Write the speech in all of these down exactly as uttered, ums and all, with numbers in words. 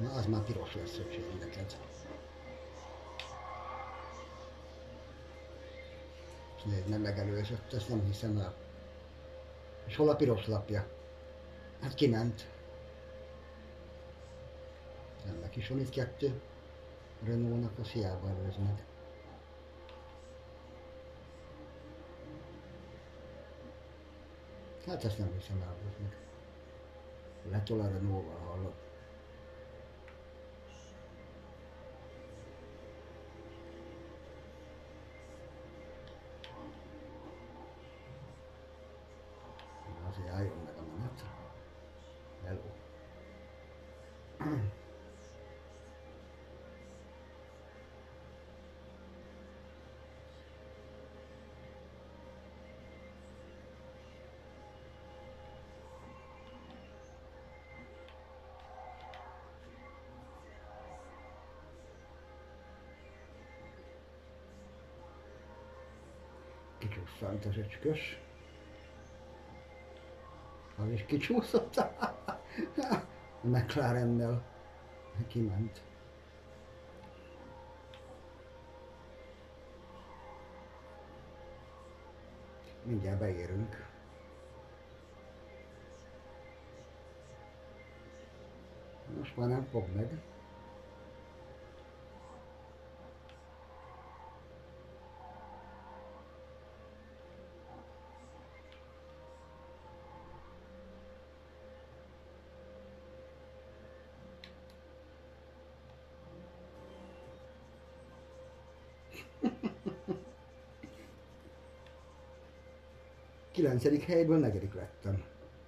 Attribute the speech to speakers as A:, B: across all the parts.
A: Na, az már piros lesz, öcsém, neked. És nézd, nem megelőzött, ezt nem hiszem el. És hol a piros lapja? Hát kiment. Ennek is van itt kettő. Renault-nak az hiába előz meg. Hát ezt nem hiszem el, meg. Letol a Renault-val, hallod. Azért álljon meg a menet. Hello. Kicsúszant az öcskös. Az is kicsúszott. A McLarennel kiment. Mindjárt beérünk. Most már nem fog meg. Kilencedik helyből negyedik lettem.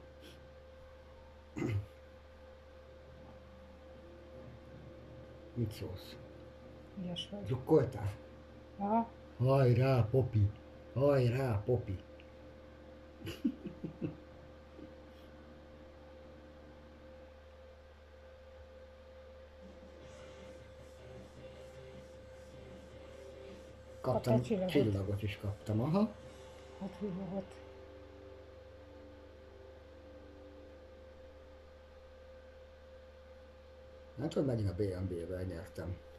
A: Mit szólsz?
B: Ügyes vagy.
A: Drukkoltál?
B: Aha.
A: Hajrá, Popi! Hajrá, Popi! Kaptam,
B: csillagot.
A: csillagot is kaptam, aha.
B: Hat villagot.
A: Hát, hogy megint a bé em vé-vel nyertem.